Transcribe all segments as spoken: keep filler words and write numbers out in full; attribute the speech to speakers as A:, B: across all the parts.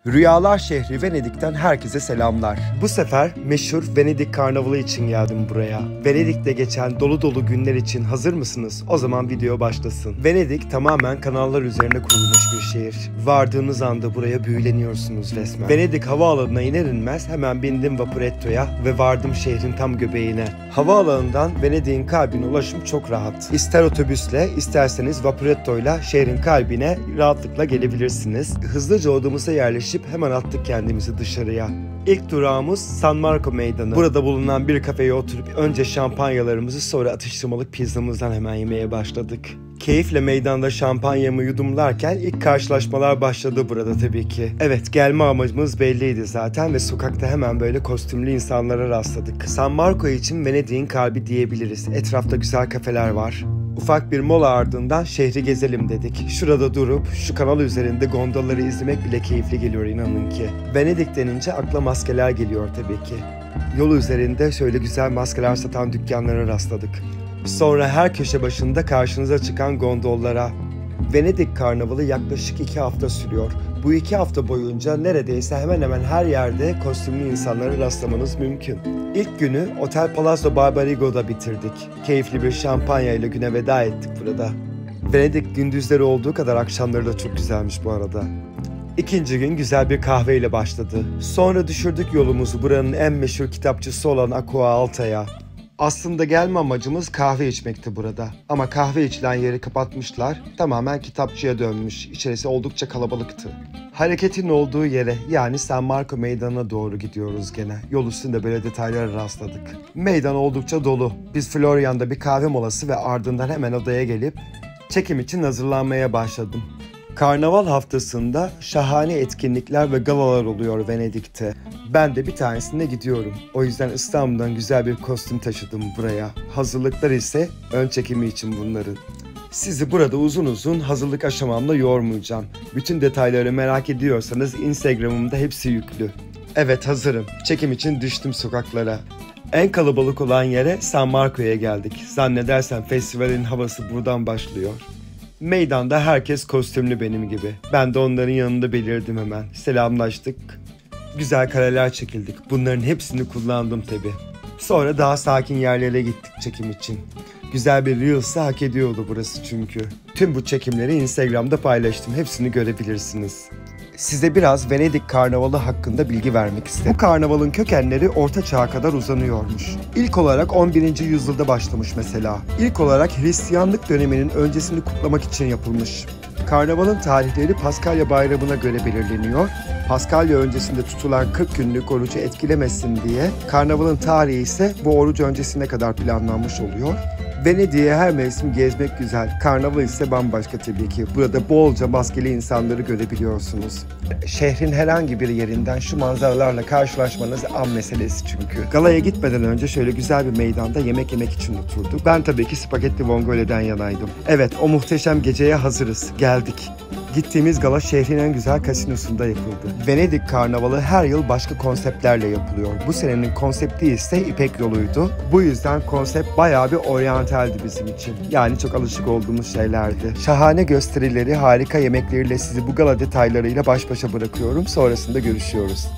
A: Rüyalar şehri Venedik'ten herkese selamlar. Bu sefer meşhur Venedik Karnavalı için geldim buraya. Venedik'te geçen dolu dolu günler için hazır mısınız? O zaman video başlasın. Venedik tamamen kanallar üzerine kurulmuş bir şehir. Vardığınız anda buraya büyüleniyorsunuz resmen. Venedik havaalanına iner inmez hemen bindim Vaporetto'ya ve vardım şehrin tam göbeğine. Havaalanından Venedik'in kalbine ulaşım çok rahat. İster otobüsle isterseniz Vaporetto'yla şehrin kalbine rahatlıkla gelebilirsiniz. Hızlıca odamıza yerleşip hemen attık kendimizi dışarıya. İlk durağımız San Marco Meydanı. Burada bulunan bir kafeye oturup önce şampanyalarımızı sonra atıştırmalık pizzamızdan hemen yemeye başladık. Keyifle meydanda şampanyamı yudumlarken ilk karşılaşmalar başladı burada tabii ki. Evet, gelme amacımız belliydi zaten ve sokakta hemen böyle kostümlü insanlara rastladık. San Marco için Venedik'in kalbi diyebiliriz. Etrafta güzel kafeler var. Ufak bir mola ardından şehri gezelim dedik. Şurada durup şu kanal üzerinde gondolları izlemek bile keyifli geliyor inanın ki. Venedik denince akla maskeler geliyor tabii ki. Yol üzerinde şöyle güzel maskeler satan dükkanlara rastladık. Sonra her köşe başında karşınıza çıkan gondollara. Venedik Karnavalı yaklaşık iki hafta sürüyor. Bu iki hafta boyunca neredeyse hemen hemen her yerde kostümlü insanlara rastlamanız mümkün. İlk günü Otel Palazzo Barbarigo'da bitirdik. Keyifli bir şampanya ile güne veda ettik burada. Venedik gündüzleri olduğu kadar akşamları da çok güzelmiş bu arada. İkinci gün güzel bir kahveyle başladı. Sonra düşürdük yolumuzu buranın en meşhur kitapçısı olan Acqua Alta'ya. Aslında gelme amacımız kahve içmekti burada. Ama kahve içilen yeri kapatmışlar, tamamen kitapçıya dönmüş. İçerisi oldukça kalabalıktı. Hareketin olduğu yere, yani San Marco Meydanı'na doğru gidiyoruz gene. Yol üstünde böyle detaylara rastladık. Meydan oldukça dolu. Biz Florian'da bir kahve molası ve ardından hemen odaya gelip çekim için hazırlanmaya başladım. Karnaval haftasında şahane etkinlikler ve galalar oluyor Venedik'te. Ben de bir tanesine gidiyorum. O yüzden İstanbul'dan güzel bir kostüm taşıdım buraya. Hazırlıklar ise ön çekimi için bunların. Sizi burada uzun uzun hazırlık aşamamla yormayacağım. Bütün detayları merak ediyorsanız Instagram'ımda hepsi yüklü. Evet, hazırım. Çekim için düştüm sokaklara. En kalabalık olan yere San Marco'ya geldik. Zannedersem festivalin havası buradan başlıyor. Meydanda herkes kostümlü benim gibi. Ben de onların yanında belirdim hemen. Selamlaştık. Güzel kareler çekildik. Bunların hepsini kullandım tabii. Sonra daha sakin yerlere gittik çekim için. Güzel bir Reels'ı hak ediyordu burası çünkü. Tüm bu çekimleri Instagram'da paylaştım. Hepsini görebilirsiniz. Size biraz Venedik Karnavalı hakkında bilgi vermek istedim. Bu karnavalın kökenleri Orta Çağ'a kadar uzanıyormuş. İlk olarak on birinci yüzyılda başlamış mesela. İlk olarak Hristiyanlık döneminin öncesini kutlamak için yapılmış. Karnavalın tarihleri Paskalya Bayramı'na göre belirleniyor. Paskalya öncesinde tutulan kırk günlük orucu etkilemesin diye karnavalın tarihi ise bu oruç öncesine kadar planlanmış oluyor. Venedik'e her mevsim gezmek güzel. Karnaval ise bambaşka tabii ki. Burada bolca maskeli insanları görebiliyorsunuz. Şehrin herhangi bir yerinden şu manzaralarla karşılaşmanız an meselesi çünkü. Galaya gitmeden önce şöyle güzel bir meydanda yemek yemek için oturduk. Ben tabii ki spagetti vongole'den yanaydım. Evet, o muhteşem geceye hazırız. Geldik. Gittiğimiz gala şehrin en güzel kasinosunda yapıldı. Venedik Karnavalı her yıl başka konseptlerle yapılıyor. Bu senenin konsepti ise İpek Yolu'ydu. Bu yüzden konsept bayağı bir oryantaldi bizim için. Yani çok alışık olduğumuz şeylerdi. Şahane gösterileri, harika yemekleriyle sizi bu gala detaylarıyla baş başa bırakıyorum. Sonrasında görüşüyoruz.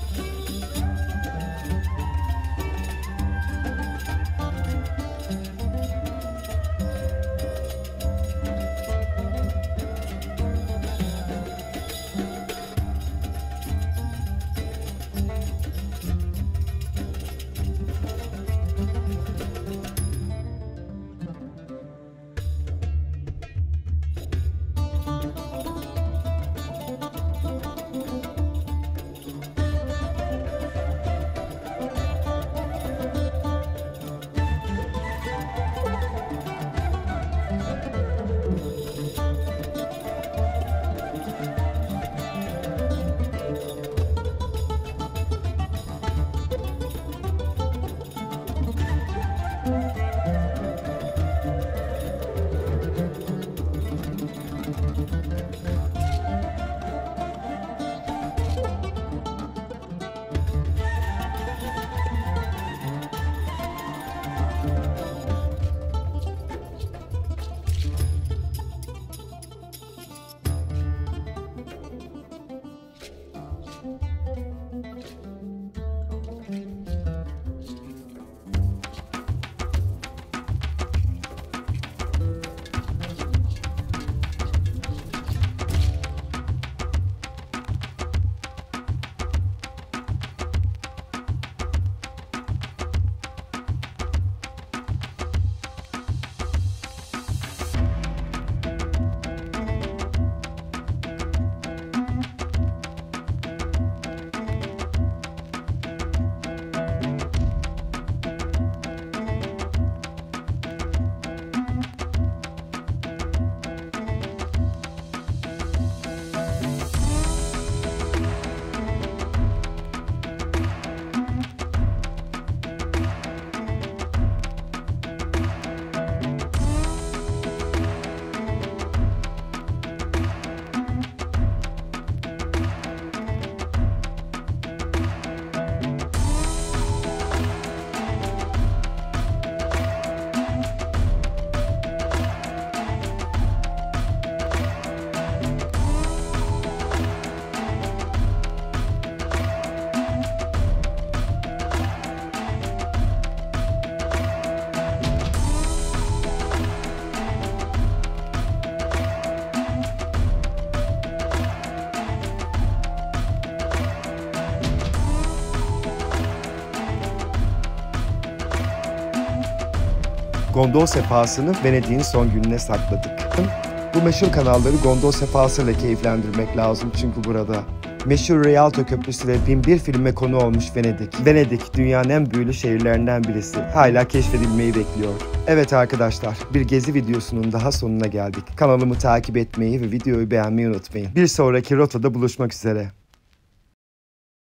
A: gondol sefasını Venedik'in son gününe sakladık. Bu meşhur kanalları gondol sefasıyla keyiflendirmek lazım çünkü burada. Meşhur Rialto Köprüsü ve bin bir filme konu olmuş Venedik. Venedik dünyanın en büyülü şehirlerinden birisi. Hala keşfedilmeyi bekliyor. Evet arkadaşlar, bir gezi videosunun daha sonuna geldik. Kanalımı takip etmeyi ve videoyu beğenmeyi unutmayın. Bir sonraki rotada buluşmak üzere.